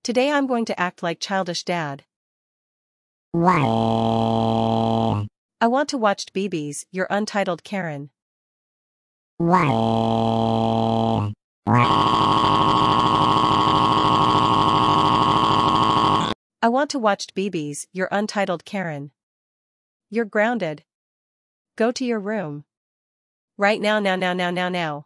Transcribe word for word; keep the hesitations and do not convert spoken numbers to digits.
Today I'm going to act like Childish Dad. What? I want to watch B B's, Your Untitled Karen. What? I want to watch B B's, Your Untitled Karen. You're grounded. Go to your room. Right now now now now now now.